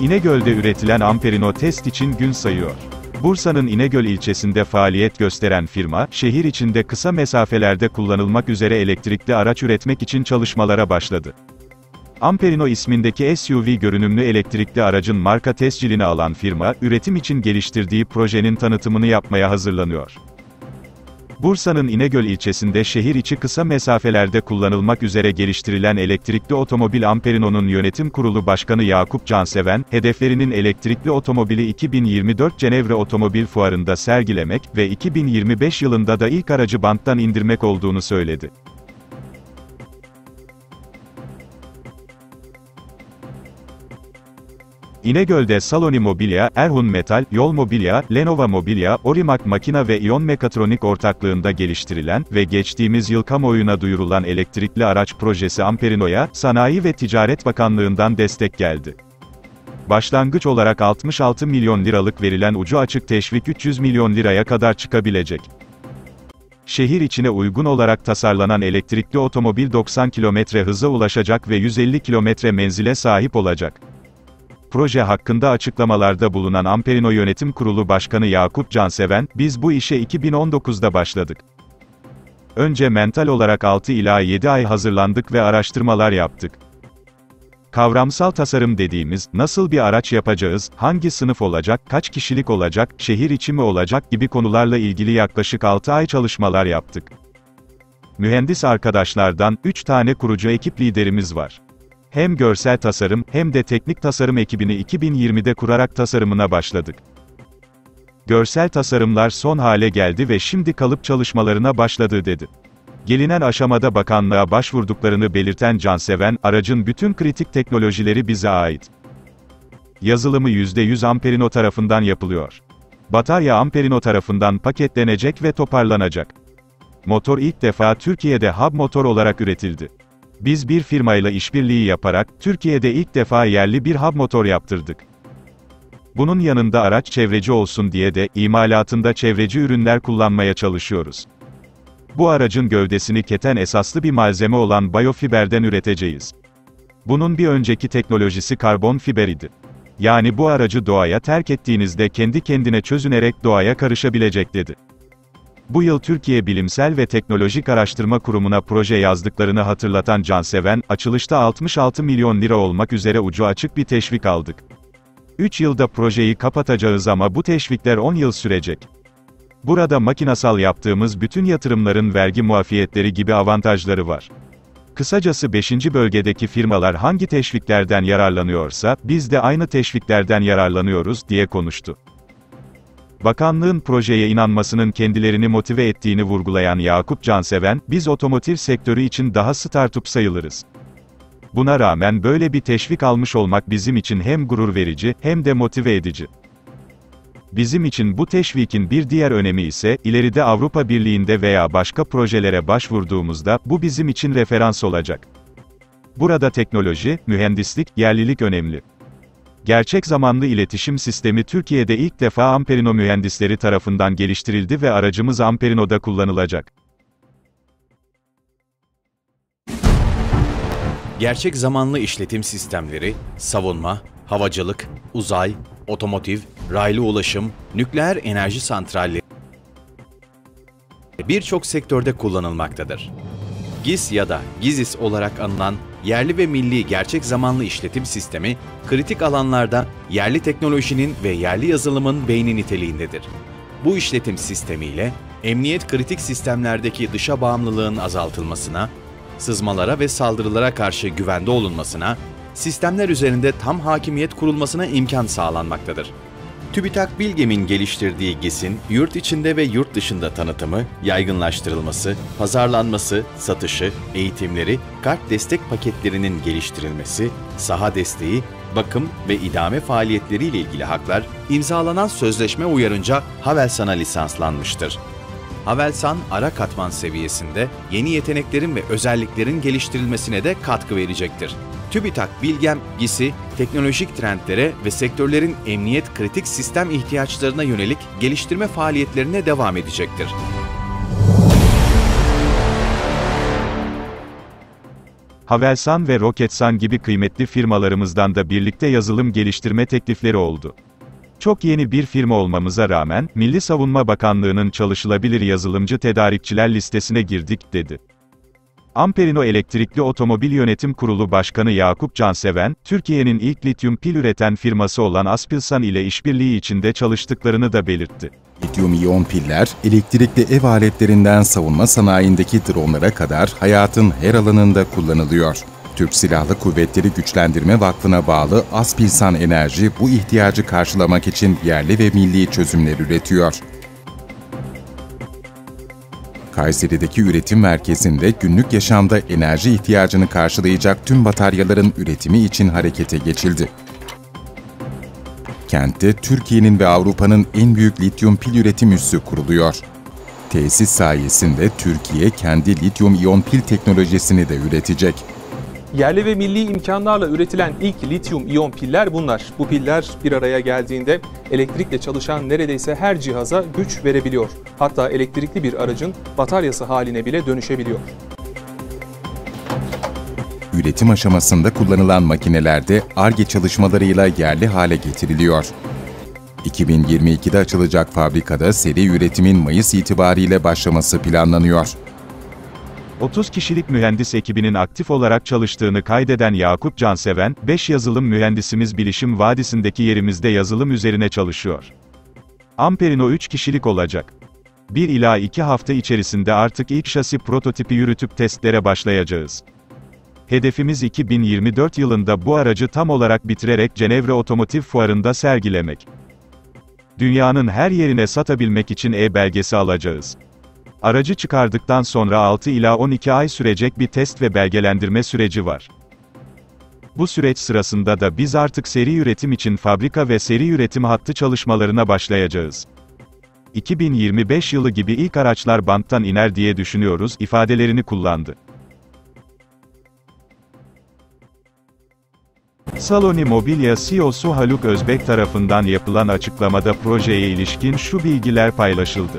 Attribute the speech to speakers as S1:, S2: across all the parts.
S1: İnegöl'de üretilen Amperino test için gün sayıyor. Bursa'nın İnegöl ilçesinde faaliyet gösteren firma, şehir içinde kısa mesafelerde kullanılmak üzere elektrikli araç üretmek için çalışmalara başladı. Amperino ismindeki SUV görünümlü elektrikli aracın marka tescilini alan firma, üretim için geliştirdiği projenin tanıtımını yapmaya hazırlanıyor. Bursa'nın İnegöl ilçesinde şehir içi kısa mesafelerde kullanılmak üzere geliştirilen elektrikli otomobil Amperino'nun yönetim kurulu başkanı Yakup Canseven, hedeflerinin elektrikli otomobili 2024 Cenevre Otomobil Fuarı'nda sergilemek ve 2025 yılında da ilk aracı banttan indirmek olduğunu söyledi. İnegöl'de Saloni Mobilya, Erhun Metal, Yol Mobilya, Lenovo Mobilya, Orimak Makina ve İyon Mekatronik ortaklığında geliştirilen ve geçtiğimiz yıl kamuoyuna duyurulan elektrikli araç projesi Amperino'ya, Sanayi ve Ticaret Bakanlığı'ndan destek geldi. Başlangıç olarak 66 milyon liralık verilen ucu açık teşvik 300 milyon liraya kadar çıkabilecek. Şehir içine uygun olarak tasarlanan elektrikli otomobil 90 km hıza ulaşacak ve 150 km menzile sahip olacak. Proje hakkında açıklamalarda bulunan Amperino Yönetim Kurulu Başkanı Yakup Canseven, "Biz bu işe 2019'da başladık. Önce mental olarak 6 ila 7 ay hazırlandık ve araştırmalar yaptık. Kavramsal tasarım dediğimiz, nasıl bir araç yapacağız, hangi sınıf olacak, kaç kişilik olacak, şehir içi mi olacak gibi konularla ilgili yaklaşık 6 ay çalışmalar yaptık. Mühendis arkadaşlardan 3 tane kurucu ekip liderimiz var. Hem görsel tasarım, hem de teknik tasarım ekibini 2020'de kurarak tasarımına başladık. Görsel tasarımlar son hale geldi ve şimdi kalıp çalışmalarına başladı" dedi. Gelinen aşamada bakanlığa başvurduklarını belirten Canseven, aracın bütün kritik teknolojileri bize ait. Yazılımı %100 Amperino tarafından yapılıyor. Batarya Amperino tarafından paketlenecek ve toparlanacak. Motor ilk defa Türkiye'de hub motor olarak üretildi. Biz bir firmayla işbirliği yaparak, Türkiye'de ilk defa yerli bir hub motor yaptırdık. Bunun yanında araç çevreci olsun diye de, imalatında çevreci ürünler kullanmaya çalışıyoruz. Bu aracın gövdesini keten esaslı bir malzeme olan bayofiberden üreteceğiz. Bunun bir önceki teknolojisi karbon fiber idi. Yani bu aracı doğaya terk ettiğinizde kendi kendine çözünerek doğaya karışabilecek dedi. Bu yıl Türkiye Bilimsel ve Teknolojik Araştırma Kurumu'na proje yazdıklarını hatırlatan Canseven, açılışta 66 milyon lira olmak üzere ucu açık bir teşvik aldık. 3 yılda projeyi kapatacağız ama bu teşvikler 10 yıl sürecek. Burada makinasal yaptığımız bütün yatırımların vergi muafiyetleri gibi avantajları var. Kısacası 5. bölgedeki firmalar hangi teşviklerden yararlanıyorsa, biz de aynı teşviklerden yararlanıyoruz, diye konuştu. Bakanlığın projeye inanmasının kendilerini motive ettiğini vurgulayan Yakup Canseven, "Biz otomotiv sektörü için daha startup sayılırız. Buna rağmen böyle bir teşvik almış olmak bizim için hem gurur verici, hem de motive edici. Bizim için bu teşvikin bir diğer önemi ise, ileride Avrupa Birliği'nde veya başka projelere başvurduğumuzda, bu bizim için referans olacak. Burada teknoloji, mühendislik, yerlilik önemli. Gerçek zamanlı iletişim sistemi Türkiye'de ilk defa Amperino mühendisleri tarafından geliştirildi ve aracımız Amperino'da kullanılacak."
S2: Gerçek zamanlı işletim sistemleri, savunma, havacılık, uzay, otomotiv, raylı ulaşım, nükleer enerji santralleri birçok sektörde kullanılmaktadır. GIS ya da GIZIS olarak anılan yerli ve milli gerçek zamanlı işletim sistemi, kritik alanlarda yerli teknolojinin ve yerli yazılımın beyni niteliğindedir. Bu işletim sistemiyle, emniyet kritik sistemlerdeki dışa bağımlılığın azaltılmasına, sızmalara ve saldırılara karşı güvende olunmasına, sistemler üzerinde tam hakimiyet kurulmasına imkan sağlanmaktadır. TÜBİTAK Bilgem'in geliştirdiği GIS'in yurt içinde ve yurt dışında tanıtımı, yaygınlaştırılması, pazarlanması, satışı, eğitimleri, kart destek paketlerinin geliştirilmesi, saha desteği, bakım ve idame faaliyetleriyle ilgili haklar, imzalanan sözleşme uyarınca Havelsan'a lisanslanmıştır. Havelsan, ara katman seviyesinde yeni yeteneklerin ve özelliklerin geliştirilmesine de katkı verecektir. TÜBİTAK Bilgem, GIS'i, teknolojik trendlere ve sektörlerin emniyet kritik sistem ihtiyaçlarına yönelik geliştirme faaliyetlerine devam edecektir.
S1: Havelsan ve Roketsan gibi kıymetli firmalarımızdan da birlikte yazılım geliştirme teklifleri oldu. Çok yeni bir firma olmamıza rağmen, Milli Savunma Bakanlığı'nın çalışılabilir yazılımcı tedarikçiler listesine girdik, dedi. Amperino Elektrikli Otomobil Yönetim Kurulu Başkanı Yakup Canseven, Türkiye'nin ilk lityum pil üreten firması olan Aspilsan ile işbirliği içinde çalıştıklarını da belirtti.
S3: Lityum-iyon piller, elektrikli ev aletlerinden savunma sanayindeki dronlara kadar hayatın her alanında kullanılıyor. Türk Silahlı Kuvvetleri Güçlendirme Vakfı'na bağlı Aspilsan Enerji bu ihtiyacı karşılamak için yerli ve milli çözümler üretiyor. Kayseri'deki üretim merkezinde günlük yaşamda enerji ihtiyacını karşılayacak tüm bataryaların üretimi için harekete geçildi. Kentte Türkiye'nin ve Avrupa'nın en büyük lityum pil üretim üssü kuruluyor. Tesis sayesinde Türkiye kendi lityum-iyon pil teknolojisini de üretecek.
S4: Yerli ve milli imkanlarla üretilen ilk lityum-iyon piller bunlar. Bu piller bir araya geldiğinde elektrikle çalışan neredeyse her cihaza güç verebiliyor. Hatta elektrikli bir aracın bataryası haline bile dönüşebiliyor.
S3: Üretim aşamasında kullanılan makinelerde Ar-Ge çalışmalarıyla yerli hale getiriliyor. 2022'de açılacak fabrikada seri üretimin Mayıs itibariyle başlaması planlanıyor.
S1: 30 kişilik mühendis ekibinin aktif olarak çalıştığını kaydeden Yakup Canseven, 5 yazılım mühendisimiz Bilişim Vadisi'ndeki yerimizde yazılım üzerine çalışıyor. Amperino 3 kişilik olacak. 1 ila 2 hafta içerisinde artık ilk şasi prototipi yürütüp testlere başlayacağız. Hedefimiz 2024 yılında bu aracı tam olarak bitirerek Cenevre Otomotiv Fuarı'nda sergilemek. Dünyanın her yerine satabilmek için E-belgesi alacağız. Aracı çıkardıktan sonra 6 ila 12 ay sürecek bir test ve belgelendirme süreci var. Bu süreç sırasında da biz artık seri üretim için fabrika ve seri üretim hattı çalışmalarına başlayacağız. 2025 yılı gibi ilk araçlar banttan iner diye düşünüyoruz, ifadelerini kullandı. Saloni Mobilya CEO'su Haluk Özbek tarafından yapılan açıklamada projeye ilişkin şu bilgiler paylaşıldı.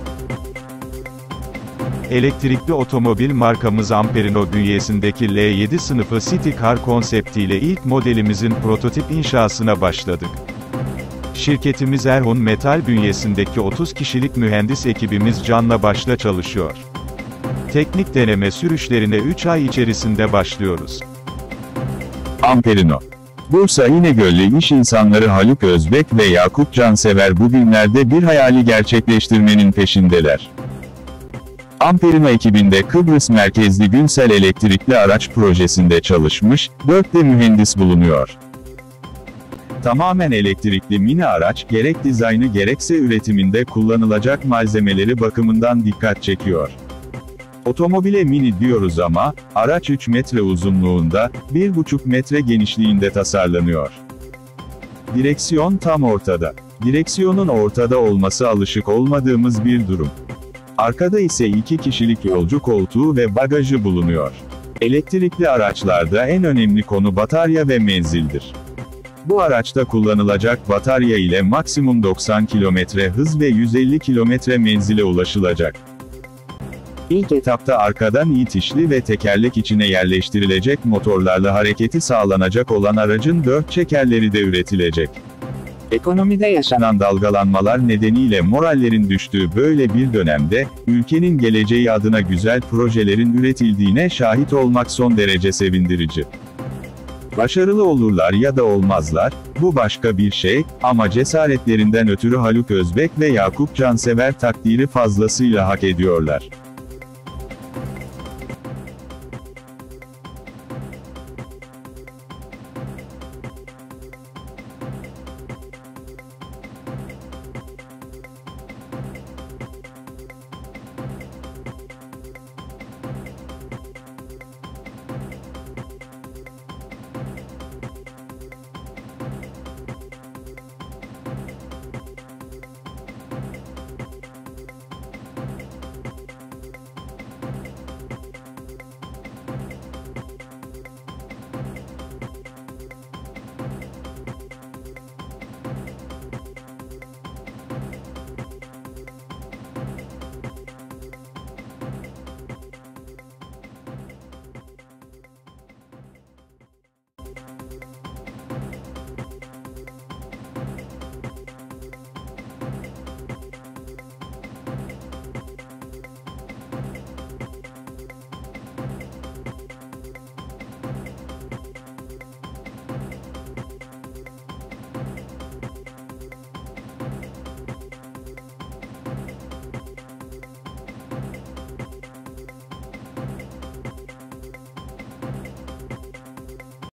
S1: Elektrikli otomobil markamız Amperino bünyesindeki L7 sınıfı City Car konseptiyle ilk modelimizin prototip inşasına başladık. Şirketimiz Erhun Metal bünyesindeki 30 kişilik mühendis ekibimiz canla başla çalışıyor. Teknik deneme sürüşlerine 3 ay içerisinde başlıyoruz.
S5: Amperino. Bursa İnegöl'lü iş insanları Haluk Özbek ve Yakup Cansever bugünlerde bir hayali gerçekleştirmenin peşindeler. Amperino ekibinde Kıbrıs merkezli Günsel elektrikli araç projesinde çalışmış, 4 de mühendis bulunuyor. Tamamen elektrikli mini araç, gerek dizaynı gerekse üretiminde kullanılacak malzemeleri bakımından dikkat çekiyor. Otomobile mini diyoruz ama, araç 3 metre uzunluğunda, 1,5 metre genişliğinde tasarlanıyor. Direksiyon tam ortada. Direksiyonun ortada olması alışık olmadığımız bir durum. Arkada ise 2 kişilik yolcu koltuğu ve bagajı bulunuyor. Elektrikli araçlarda en önemli konu batarya ve menzildir. Bu araçta kullanılacak batarya ile maksimum 90 km hız ve 150 km menzile ulaşılacak. İlk etapta arkadan itişli ve tekerlek içine yerleştirilecek motorlarla hareketi sağlanacak olan aracın 4 çekerleri de üretilecek. Ekonomide yaşanan dalgalanmalar nedeniyle morallerin düştüğü böyle bir dönemde, ülkenin geleceği adına güzel projelerin üretildiğine şahit olmak son derece sevindirici. Başarılı olurlar ya da olmazlar, bu başka bir şey, ama cesaretlerinden ötürü Haluk Özbek ve Yakup Cansever takdiri fazlasıyla hak ediyorlar.